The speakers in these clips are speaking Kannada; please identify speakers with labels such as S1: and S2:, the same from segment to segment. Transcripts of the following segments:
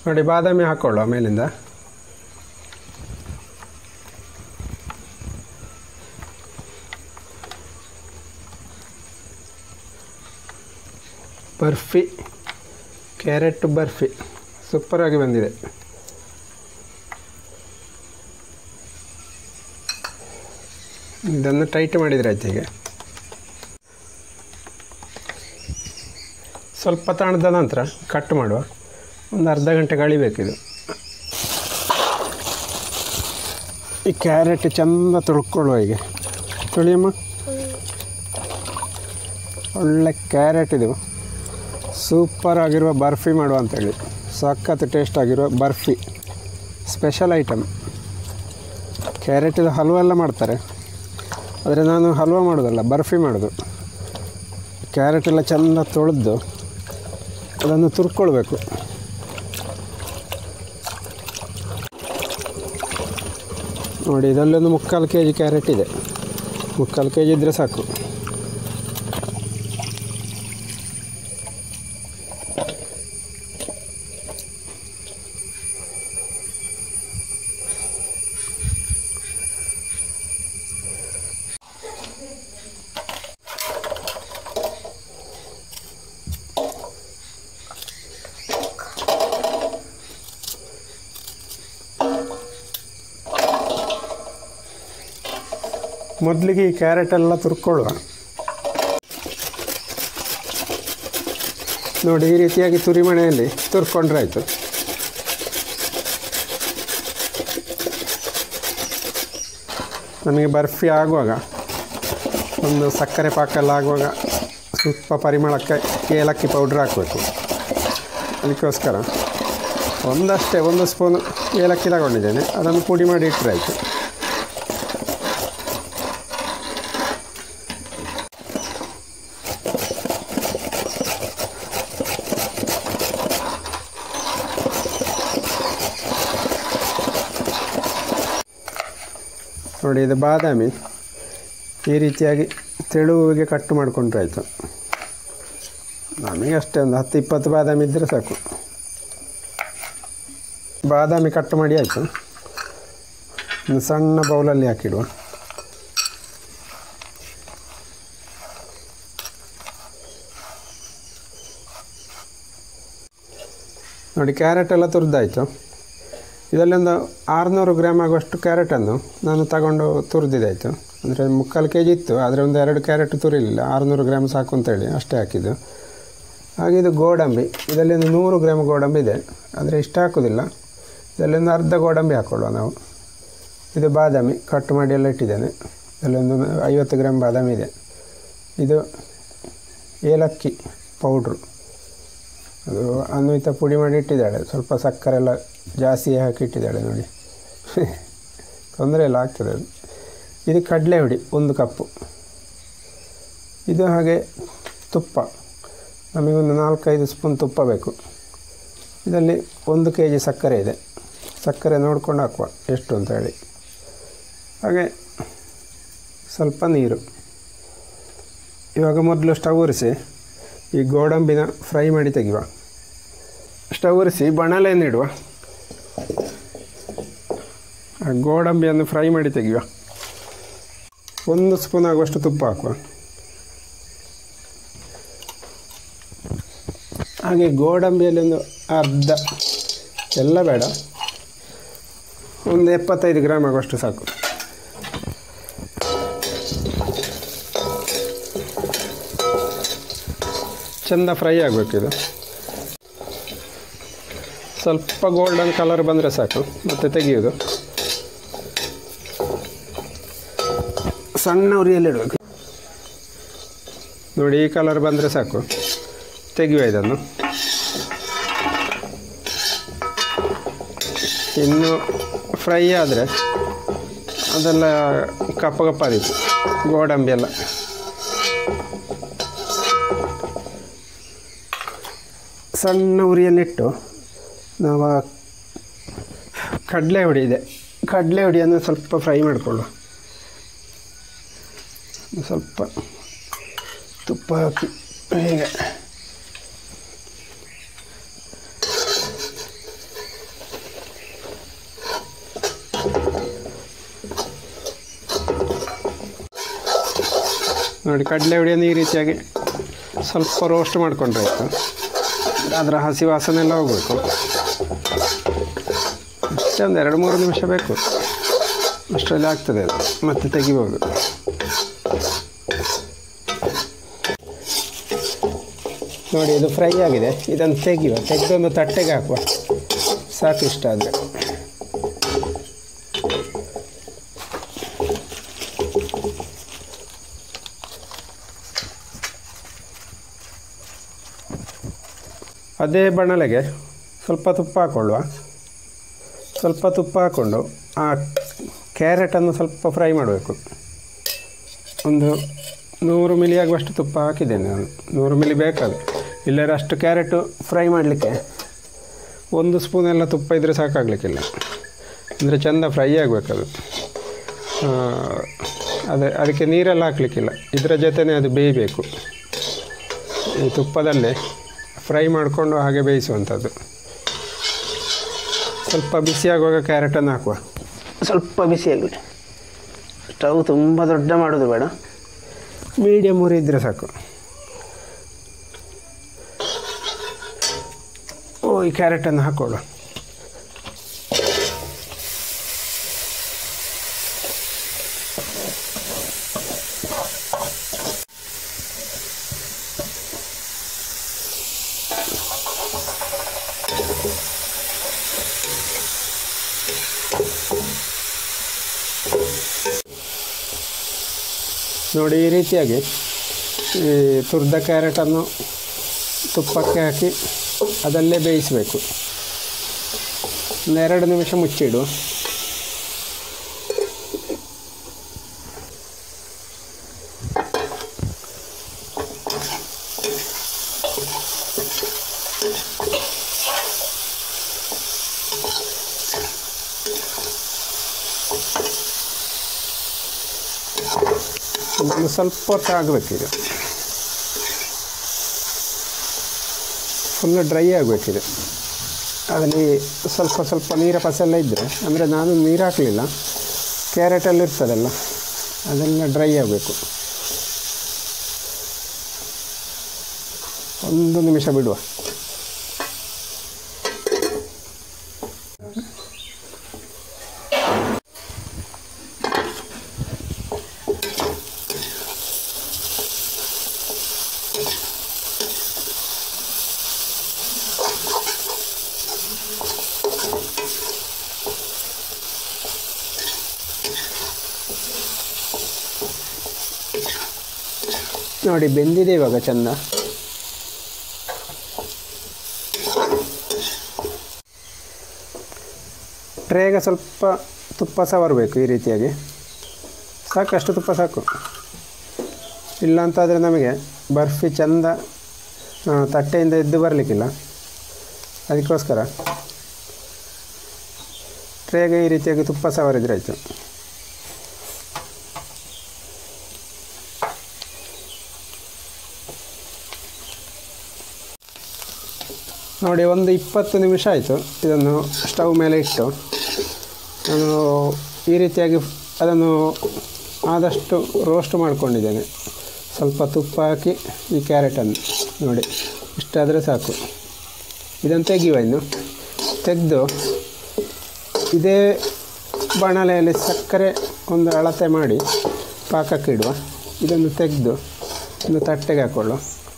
S1: ನೋಡಿ ಬಾದಾಮಿ ಹಾಕೊಳ್ಳುವ ಮೇಲಿಂದ. ಬರ್ಫಿ, ಕ್ಯಾರೆಟ್ ಬರ್ಫಿ ಸೂಪರಾಗಿ ಬಂದಿದೆ. ಇದನ್ನು ಟೈಟ್ ಮಾಡಿದರೆ ಆಯ್ತು. ಹೀಗೆ ಸ್ವಲ್ಪ ತಣ್ಣದ ನಂತರ ಕಟ್ ಮಾಡುವ. ಒಂದು ಅರ್ಧ ಗಂಟೆ ಕಳಿಬೇಕಿದು. ಈ ಕ್ಯಾರೆಟ್ ಚೆಂದ ತೊಳ್ಕೊಳ್ಳುವ. ಹೀಗೆ ತೊಳಿಯಮ್ಮ. ಒಳ್ಳೆ ಕ್ಯಾರೆಟ್ ಇದು ಸೂಪರ್ ಆಗಿರುವ ಬರ್ಫಿ ಮಾಡುವ ಅಂತೇಳಿ. ಸಖತ್ ಟೇಸ್ಟ್ ಆಗಿರುವ ಬರ್ಫಿ ಸ್ಪೆಷಲ್ ಐಟಮ್. ಕ್ಯಾರೆಟಿದು ಹಲ್ವ ಎಲ್ಲ ಮಾಡ್ತಾರೆ, ಆದರೆ ನಾನು ಹಲ್ವ ಮಾಡೋದಲ್ಲ, ಬರ್ಫಿ ಮಾಡೋದು. ಕ್ಯಾರೆಟೆಲ್ಲ ಚೆಂದ ತೊಳೆದು ಅದನ್ನು ತುರ್ಕೊಳ್ಬೇಕು. ನೋಡಿ ಇದರಲ್ಲೊಂದು 3/4 kg ಕ್ಯಾರೆಟ್ ಇದೆ. 3/4 kg ಇದ್ದರೆ ಸಾಕು. ಮೊದಲಿಗೆ ಈ ಕ್ಯಾರೆಟೆಲ್ಲ ತುರ್ಕೊಳ್ಳುವ. ನೋಡಿ ಈ ರೀತಿಯಾಗಿ ತುರಿಮಣೆಯಲ್ಲಿ ತುರ್ಕೊಂಡ್ರೆ ಆಯಿತು. ನಮಗೆ ಬರ್ಫಿ ಆಗುವಾಗ ಒಂದು ಸಕ್ಕರೆ ಪಾಕೆಲ್ಲ ಆಗುವಾಗ ಸ್ವಲ್ಪ ಪರಿಮಳಕ್ಕೆ ಏಲಕ್ಕಿ ಪೌಡ್ರ್ ಹಾಕಬೇಕು. ಅದಕ್ಕೋಸ್ಕರ ಒಂದು ಸ್ಪೂನು ಏಲಕ್ಕಿ ತಗೊಂಡಿದ್ದೇನೆ. ಅದನ್ನು ಪುಡಿ ಮಾಡಿ ಇಟ್ಟರೆ ಆಯಿತು. ನೋಡಿ ಇದು ಬಾದಾಮಿ ಈ ರೀತಿಯಾಗಿ ತೆಳುವಿಗೆ ಕಟ್ ಮಾಡಿಕೊಂಡ್ರೆ ಆಯಿತು. ನಮಗೆ ಅಷ್ಟೇ ಒಂದು 10-20 ಬಾದಾಮಿ ಇದ್ದರೆ ಸಾಕು. ಬಾದಾಮಿ ಕಟ್ ಮಾಡಿ ಆಯಿತು. ಒಂದು ಸಣ್ಣ ಬೌಲಲ್ಲಿ ಹಾಕಿಡುವ. ನೋಡಿ ಕ್ಯಾರೆಟ್ ಎಲ್ಲ ತುರಿದಾಯಿತು. ಇದರಲ್ಲಿ ಒಂದು 600 ಗ್ರಾಮ್ ಆಗುವಷ್ಟು ಕ್ಯಾರೆಟನ್ನು ನಾನು ತಗೊಂಡು ತುರಿದಿದ್ದಾಯಿತು. ಅಂದರೆ 3/4 kg ಇತ್ತು, ಆದರೆ ಒಂದು 2 ಕ್ಯಾರೆಟ್ ತುರಿಲಿಲ್ಲ. 600 ಗ್ರಾಮ್ ಸಾಕು ಅಂತೇಳಿ ಅಷ್ಟೇ ಹಾಕಿದ್ದು. ಹಾಗೆ ಇದು ಗೋಡಂಬಿ. ಇದರಲ್ಲಿ ಒಂದು 100 ಗ್ರಾಮ್ ಗೋಡಂಬಿ ಇದೆ, ಆದರೆ ಇಷ್ಟ ಹಾಕೋದಿಲ್ಲ. ಇದರಲ್ಲಿ ಒಂದು ಅರ್ಧ ಗೋಡಂಬಿ ಹಾಕ್ಕೊಳ್ಳುವ ನಾವು. ಇದು ಬಾದಾಮಿ ಕಟ್ ಮಾಡಿ ಎಲ್ಲ ಇಟ್ಟಿದ್ದೇನೆ. ಇದರಲ್ಲೊಂದು 50 ಗ್ರಾಮ್ ಬಾದಾಮಿ ಇದೆ. ಇದು ಏಲಕ್ಕಿ ಪೌಡ್ರು, ಅದು ಅನ್ವಿತ ಪುಡಿ ಮಾಡಿ ಇಟ್ಟಿದ್ದಾಳೆ. ಸ್ವಲ್ಪ ಸಕ್ಕರೆ ಎಲ್ಲ ಜಾಸ್ತಿ ಹಾಕಿಟ್ಟಿದ್ದಾಳೆ ನೋಡಿ. ತೊಂದರೆ ಇಲ್ಲ, ಆಗ್ತದೆ ಅದು. ಇದು ಕಡಲೆ ಹುಡಿ 1 ಕಪ್ಪು. ಇದು ಹಾಗೆ ತುಪ್ಪ, ನಮಗೊಂದು 4-5 ಸ್ಪೂನ್ ತುಪ್ಪ ಬೇಕು. ಇದರಲ್ಲಿ 1 kg ಸಕ್ಕರೆ ಇದೆ. ಸಕ್ಕರೆ ನೋಡ್ಕೊಂಡು ಹಾಕುವ ಎಷ್ಟು ಅಂತ ಹೇಳಿ. ಹಾಗೆ ಸ್ವಲ್ಪ ನೀರು. ಇವಾಗ ಮೊದಲು ಸ್ಟವ್ ಉರಿಸಿ ಈ ಗೋಡಂಬಿನ ಫ್ರೈ ಮಾಡಿ ತೆಗೆಯುವ. ಸ್ಟವ್ ಉರಿಸಿ ಬಾಣಲೆಯನ್ನು ಇಡುವ. ಆ ಗೋಡಂಬಿಯನ್ನು ಫ್ರೈ ಮಾಡಿ ತೆಗೆಯುವ. 1 ಸ್ಪೂನ್ ಆಗುವಷ್ಟು ತುಪ್ಪ ಹಾಕುವ. ಹಾಗೆ ಗೋಡಂಬಿಯಲ್ಲಿ ಒಂದು ಅರ್ಧ, ಎಲ್ಲ ಬೇಡ, ಒಂದು 75 ಗ್ರಾಮ್ ಆಗುವಷ್ಟು ಸಾಕು. ಚೆಂದ ಫ್ರೈ ಆಗಬೇಕಿದು. ಸ್ವಲ್ಪ ಗೋಲ್ಡನ್ ಕಲರ್ ಬಂದರೆ ಸಾಕು, ಮತ್ತು ತೆಗೆಯೋದು. ಸಣ್ಣ ಉರಿಯಲ್ಲಿಡಬೇಕು. ನೋಡಿ ಈ ಕಲರ್ ಬಂದರೆ ಸಾಕು, ತೆಗೆಯುವ ಇದನ್ನು. ಇನ್ನು ಫ್ರೈ ಆದರೆ ಅದೆಲ್ಲ ಕಪ್ಪ ಕಪ್ಪಾದಿತ್ತು ಗೋಡಂಬಿ ಎಲ್ಲ. ಸಣ್ಣ ಉರಿಯಲ್ಲಿಟ್ಟು ನಾವು ಕಡಲೆ ಹುಡಿ ಇದೆ, ಕಡಲೆ ಹುಡಿಯನ್ನು ಸ್ವಲ್ಪ ಫ್ರೈ ಮಾಡಿಕೊಳ್ಳುವ. ಸ್ವಲ್ಪ ತುಪ್ಪ ಹಾಕಿ ಹೀಗೆ ನೋಡಿ ಕಡಲೆ ಹುಡಿಯನ್ನು ಈ ರೀತಿಯಾಗಿ ಸ್ವಲ್ಪ ರೋಸ್ಟ್ ಮಾಡ್ಕೊಂಡ್ರೆ ಆಯಿತು. ಅದರ ಹಸಿ ವಾಸನೆ ಎಲ್ಲ ಹೋಗಬೇಕು. ಅಷ್ಟೇ ಒಂದು 2-3 ನಿಮಿಷ ಬೇಕು, ಅಷ್ಟರಲ್ಲಿ ಆಗ್ತದೆ ಅದು. ಮತ್ತೆ ತೆಗಿಬೋದು. ನೋಡಿ ಇದು ಫ್ರೈ ಆಗಿದೆ. ಇದನ್ನು ತೆಗೆದೊಂದು ತಟ್ಟೆಗೆ ಹಾಕುವ. ಸಾಕು ಇಷ್ಟ ಆದರೆ. ಅದೇ ಬಾಣಲೆಗೆ ಸ್ವಲ್ಪ ತುಪ್ಪ ಹಾಕ್ಕೊಳ್ಳುವ. ಸ್ವಲ್ಪ ತುಪ್ಪ ಹಾಕ್ಕೊಂಡು ಆ ಕ್ಯಾರೆಟನ್ನು ಸ್ವಲ್ಪ ಫ್ರೈ ಮಾಡಬೇಕು. ಒಂದು 100 ಮಿಲಿ ಆಗುವಷ್ಟು ತುಪ್ಪ ಹಾಕಿದ್ದೇನೆ ನಾನು. 100 ಮಿಲಿ ಬೇಕಾದ್ರೆ, ಇಲ್ಲರ ಅಷ್ಟು ಕ್ಯಾರೆಟು ಫ್ರೈ ಮಾಡಲಿಕ್ಕೆ 1 ಸ್ಪೂನೆಲ್ಲ ತುಪ್ಪ ಇದ್ದರೆ ಸಾಕಾಗಲಿಕ್ಕಿಲ್ಲ. ಅಂದರೆ ಚೆಂದ ಫ್ರೈ ಆಗಬೇಕದು. ಅದಕ್ಕೆ ನೀರೆಲ್ಲ ಹಾಕಲಿಕ್ಕಿಲ್ಲ, ಇದರ ಜೊತೆನೇ ಅದು ಬೇಯಬೇಕು. ಈ ತುಪ್ಪದಲ್ಲೇ ಫ್ರೈ ಮಾಡಿಕೊಂಡು ಹಾಗೆ ಬೇಯಿಸುವಂಥದ್ದು. ಸ್ವಲ್ಪ ಬಿಸಿಯಾಗುವಾಗ ಕ್ಯಾರೆಟನ್ನು ಹಾಕುವ. ಸ್ವಲ್ಪ ಬಿಸಿಯಾಗಿ, ಸ್ಟವ್ ತುಂಬ ದೊಡ್ಡ ಮಾಡೋದು ಬೇಡ, ಮೀಡಿಯಮ್ ಉರಿ ಇದ್ದರೆ ಸಾಕು. ಈ ಕ್ಯಾರೆಟನ್ನು ಹಾಕೊಳ್ಳ. ನೋಡಿ ಈ ರೀತಿಯಾಗಿ ಈ ತುರಿದ ಕ್ಯಾರೆಟನ್ನು ತುಪ್ಪಕ್ಕೆ ಹಾಕಿ ಅದಲ್ಲೇ ಬೇಯಿಸಬೇಕು. ಒಂದು 2 ನಿಮಿಷ ಮುಚ್ಚಿಡು. ಒಂದು ಸ್ವಲ್ಪ ಹೊತ್ತು ಆಗಬೇಕಿದೆ, ಫುಲ್ಲು ಡ್ರೈ ಆಗಬೇಕಿದೆ. ಅದರಲ್ಲಿ ಸ್ವಲ್ಪ ನೀರ ಪಸೆಲ್ಲ ಇದ್ದರೆ, ಅಂದರೆ ನಾನು ನೀರು ಹಾಕಲಿಲ್ಲ, ಕ್ಯಾರೆಟಲ್ಲಿ ಇರ್ತದಲ್ಲ ಅದೆಲ್ಲ ಡ್ರೈ ಆಗಬೇಕು. 1 ನಿಮಿಷ ಬಿಡುವ. ನೋಡಿ ಬೆಂದಿದೆ ಇವಾಗ ಚೆಂದ. ಟ್ರೇಗೆ ಸ್ವಲ್ಪ ತುಪ್ಪ ಸವರಬೇಕು ಈ ರೀತಿಯಾಗಿ. ಸಾಕಷ್ಟು ತುಪ್ಪ ಸಾಕು. ಇಲ್ಲ ಅಂತಾದರೆ ನಮಗೆ ಬರ್ಫಿ ಚೆಂದ ತಟ್ಟೆಯಿಂದ ಎದ್ದು ಬರಲಿಕ್ಕಿಲ್ಲ. ಅದಕ್ಕೋಸ್ಕರ ಟ್ರೇಗೆ ಈ ರೀತಿಯಾಗಿ ತುಪ್ಪ ಸವರಿದ್ರೆ ಆಯಿತು. ನೋಡಿ ಒಂದು 20 ನಿಮಿಷ ಆಯಿತು. ಇದನ್ನು ಸ್ಟವ್ ಮೇಲೆ ಇಟ್ಟು ನಾನು ಈ ರೀತಿಯಾಗಿ ಅದನ್ನು ಆದಷ್ಟು ರೋಸ್ಟ್ ಮಾಡ್ಕೊಂಡಿದ್ದೇನೆ. ಸ್ವಲ್ಪ ತುಪ್ಪ ಹಾಕಿ ಈ ಕ್ಯಾರೆಟನ್ನು ನೋಡಿ ಇಷ್ಟಾದರೆ ಸಾಕು. ಇದನ್ನು ತೆಗೆಯುವ. ಇನ್ನು ತೆಗೆದು ಇದೇ ಬಾಣಲೆಯಲ್ಲಿ ಸಕ್ಕರೆ ಒಂದು ಅಳತೆ ಮಾಡಿ ಪಾಕಕ್ಕಿಡುವ. ಇದನ್ನು ತೆಗೆದು ಒಂದು ತಟ್ಟೆಗೆ ಹಾಕ್ಕೊಳ್ಳು.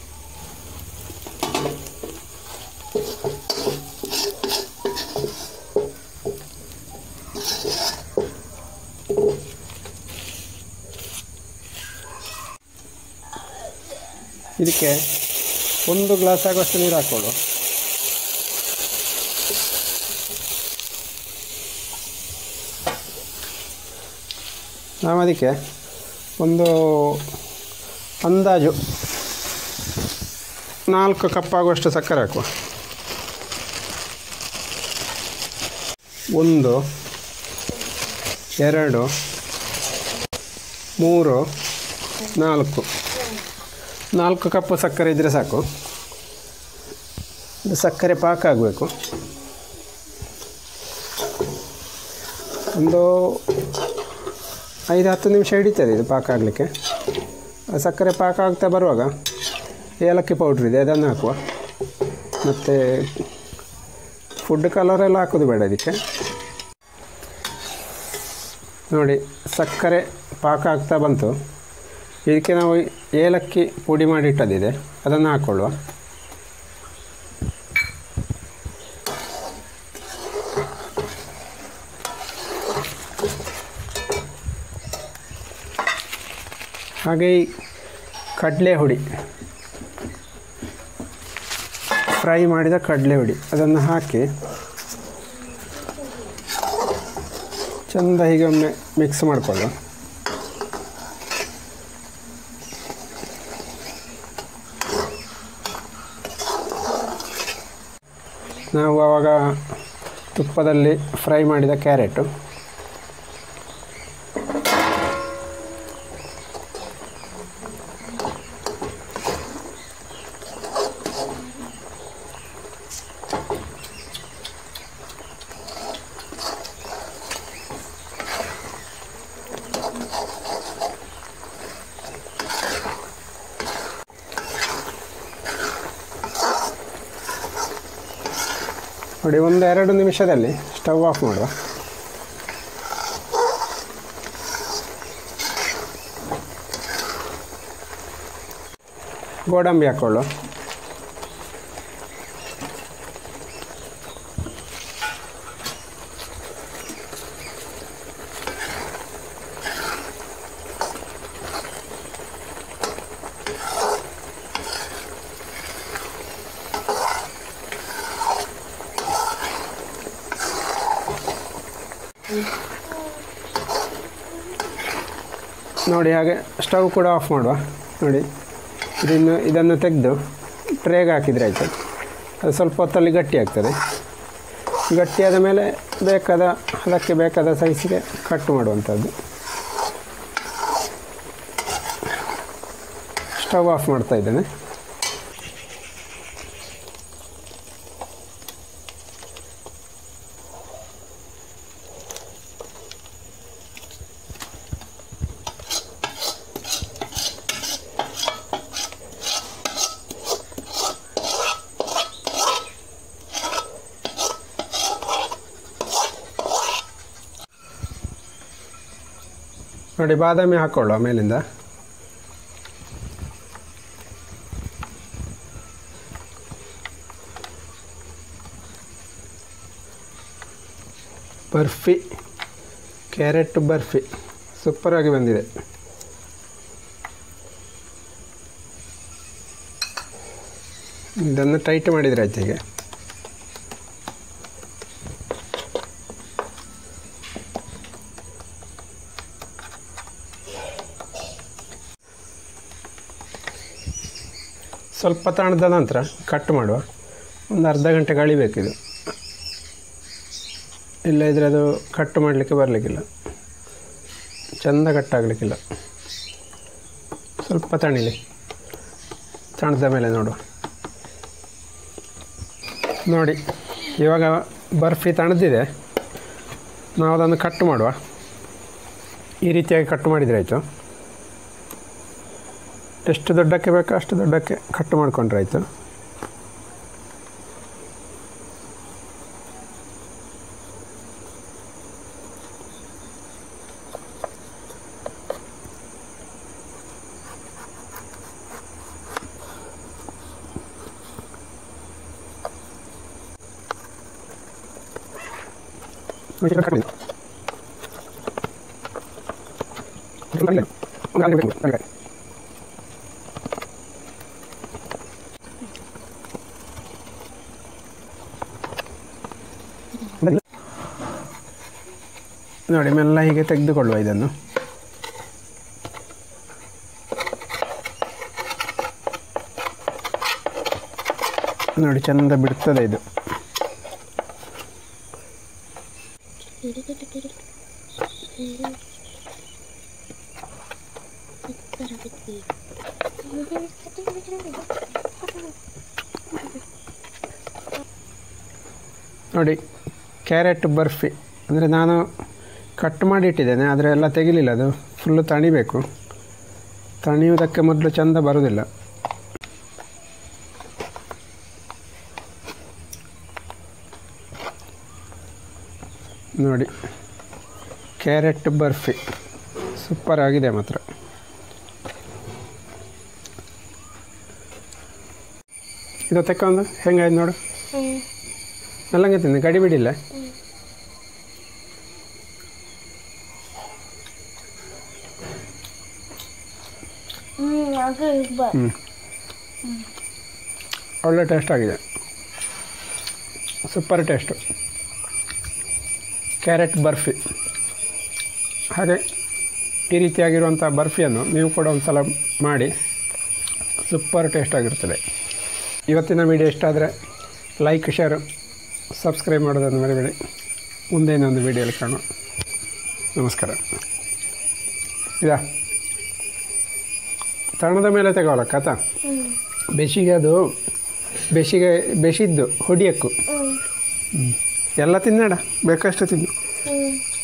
S1: ಇದಕ್ಕೆ 1 ಗ್ಲಾಸ್ ಆಗುವಷ್ಟು ನೀರು ಹಾಕ್ಕೊಳ್ಳು. ನಾವು ಅದಕ್ಕೆ ಒಂದು ಅಂದಾಜು 4 ಕಪ್ ಆಗುವಷ್ಟು ಸಕ್ಕರೆ ಹಾಕುವ. 1 2 3 4 ಕಪ್ಪು ಸಕ್ಕರೆ ಇದ್ದರೆ ಸಾಕು. ಇದು ಸಕ್ಕರೆ ಪಾಕ ಆಗಬೇಕು. ಒಂದು 5-10 ನಿಮಿಷ ಹಿಡಿತದೆ ಇದು ಪಾಕ ಆಗಲಿಕ್ಕೆ. ಸಕ್ಕರೆ ಪಾಕ ಆಗ್ತಾ ಬರುವಾಗ ಏಲಕ್ಕಿ ಪೌಡ್ರ್ ಇದೆ ಅದನ್ನು ಹಾಕುವ. ಮತ್ತು ಫುಡ್ ಕಲರೆಲ್ಲ ಹಾಕೋದು ಬೇಡ ಇದಕ್ಕೆ. ನೋಡಿ ಸಕ್ಕರೆ ಪಾಕ ಆಗ್ತಾ ಬಂತು. ಇದಕ್ಕೆ ನಾವು ಏಲಕ್ಕಿ ಪುಡಿ ಮಾಡಿ ಇಟ್ಟದಿದೆ ಅದನ್ನು ಹಾಕ್ಕೊಳ್ಳುವ. ಹಾಗೆ ಈ ಕಡಲೆ ಹುಡಿ, ಫ್ರೈ ಮಾಡಿದ ಕಡಲೆ ಹುಡಿ ಅದನ್ನು ಹಾಕಿ ಚೆಂದ ಹೀಗೆ ಒಮ್ಮೆ ಮಿಕ್ಸ್ ಮಾಡಿಕೊಳ್ಳುವ. ನಾವು ಆವಾಗ ತುಪ್ಪದಲ್ಲಿ ಫ್ರೈ ಮಾಡಿದ ಕ್ಯಾರೆಟು, ನೋಡಿ 1-2 ನಿಮಿಷದಲ್ಲಿ ಸ್ಟವ್ ಆಫ್ ಮಾಡುವ. ಗೋಡಂಬಿ ಹಾಕ್ಕೊಳ್ಳು. ನೋಡಿ ಹಾಗೆ ಸ್ಟವ್ ಕೂಡ ಆಫ್ ಮಾಡುವ. ನೋಡಿ ಇದನ್ನು ತೆಗೆದು ಟ್ರೇಗೆ ಹಾಕಿದರೆ ಆಯಿತು. ಅದು ಸ್ವಲ್ಪ ಹೊತ್ತಲ್ಲಿ ಗಟ್ಟಿ ಆಗ್ತದೆ. ಗಟ್ಟಿಯಾದ ಮೇಲೆ ಅದಕ್ಕೆ ಬೇಕಾದ ಸೈಜಿಗೆ ಕಟ್ ಮಾಡುವಂಥದ್ದು. ಸ್ಟವ್ ಆಫ್ ಮಾಡ್ತಾ ಇದ್ದೇನೆ. ನೋಡಿ ಬಾದಾಮಿ ಹಾಕ್ಕೊಳ್ಳುವ ಮೇಲಿಂದ. ಬರ್ಫಿ, ಕ್ಯಾರೆಟ್ ಬರ್ಫಿ ಸೂಪರಾಗಿ ಬಂದಿದೆ. ಇದನ್ನು ಟೈಟ್ ಮಾಡಿದರೆ ಆಯ್ತು. ಹೀಗೆ ಸ್ವಲ್ಪ ತಣ್ಣದ ನಂತರ ಕಟ್ ಮಾಡುವ. ಒಂದು ಅರ್ಧ ಗಂಟೆ ಕಳಿಬೇಕಿದು, ಇಲ್ಲ ಇದ್ರೆ ಅದು ಕಟ್ ಮಾಡಲಿಕ್ಕೆ ಬರಲಿಕ್ಕಿಲ್ಲ, ಚೆಂದ ಕಟ್ಟಾಗಲಿಕ್ಕಿಲ್ಲ. ಸ್ವಲ್ಪ ತಣಿಲಿ, ತಣ್ಣದ ಮೇಲೆ ನೋಡುವ. ನೋಡಿ ಇವಾಗ ಬರ್ಫಿ ತಣ್ಣದಿದೆ. ನಾವು ಅದನ್ನು ಕಟ್ ಮಾಡುವ. ಈ ರೀತಿಯಾಗಿ ಕಟ್ ಮಾಡಿದರೆ ಆಯಿತು. ಎಷ್ಟು ದೊಡ್ಡಕ್ಕೆ ಬೇಕೋ ಅಷ್ಟು ದೊಡ್ಡಕ್ಕೆ ಕಟ್ ಮಾಡಿಕೊಂಡ್ರೆ ಆಯಿತು. ನೋಡಿ ಮೆಲ್ಲ ಹೀಗೆ ತೆಗೆದುಕೊಳ್ಳುವ ಇದನ್ನು. ನೋಡಿ ಚೆಂದ ಬಿಡ್ತದೆ ಇದು. ನೋಡಿ ಕ್ಯಾರೆಟ್ ಬರ್ಫಿ ಅಂದರೆ ನಾನು ಕಟ್ ಮಾಡಿ ಇಟ್ಟಿದ್ದೇನೆ, ಆದರೆ ಎಲ್ಲ ತೆಗಿಲಿಲ್ಲ, ಅದು ಫುಲ್ಲು ತಣಿಬೇಕು. ತಣಿಯುವುದಕ್ಕೆ ಮೊದಲು ಚೆಂದ ಬರೋದಿಲ್ಲ. ನೋಡಿ ಕ್ಯಾರೆಟ್ ಬರ್ಫಿ ಸೂಪರ್ ಆಗಿದೆ ಮಾತ್ರ. ಇದು ತಕ್ಕೊಂಡು ಹೆಂಗಾಯ್ತು ನೋಡು. ನಲ್ಲಂಗೆ ತಿಂದು ಗಡಿ ಬಿಡಿಲ್ಲ. ಒಳ್ಳೆ ಟೇಸ್ಟ್ ಆಗಿದೆ, ಸೂಪರ್ ಟೇಸ್ಟು ಕ್ಯಾರೆಟ್ ಬರ್ಫಿ. ಹಾಗೆ ಈ ರೀತಿಯಾಗಿರುವಂಥ ಬರ್ಫಿಯನ್ನು ನೀವು ಕೂಡ ಒಂದು ಸಲ ಮಾಡಿ, ಸೂಪರ್ ಟೇಸ್ಟ್ ಆಗಿರ್ತದೆ. ಇವತ್ತಿನ ವಿಡಿಯೋ ಇಷ್ಟ ಆದರೆ ಲೈಕ್, ಶೇರ್, ಸಬ್ಸ್ಕ್ರೈಬ್ ಮಾಡೋದನ್ನು ಮರಿಬೇಡಿ. ಮುಂದೆ ಇನ್ನೊಂದು ವಿಡಿಯೋಲಿ ಕಾಣೋಣ. ನಮಸ್ಕಾರ. ಇದಾ ತಣದ ಮೇಲೆ ತಗೋಲ್ಲ ಕಥ ಬೆಸಿಗೆ, ಅದು ಬೆಸಿದ್ದು ಹೊಡಿಯಕ್ಕೂ ಎಲ್ಲ ತಿನ್ನಡ ಬೇಕಷ್ಟು ತಿನ್ನು.